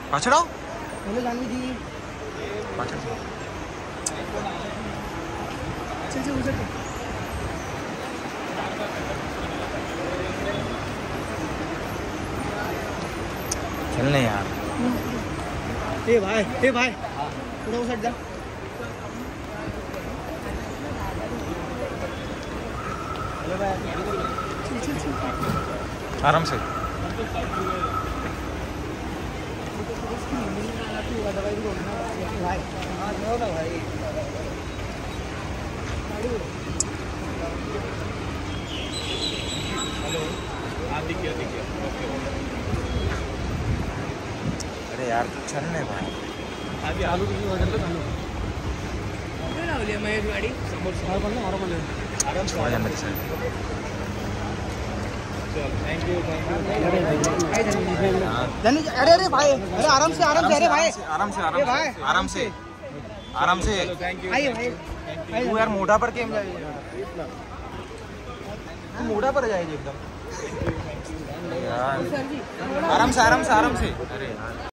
पाछड़ाओ hello Janvi जी। पाछड़ चल उधर चलने यार। ए भाई थोड़ा उस हट जा। आराम से। अरे यार चलने भाई। महेश गाडी अरे अरे भाई, अरे आराम से अरे भाई, आराम से आइए भाई। तू यार मोढ़ा पर केम जाएगी? तू मोढ़ा पर जाएगी एकदम यार। आराम से अरे यार।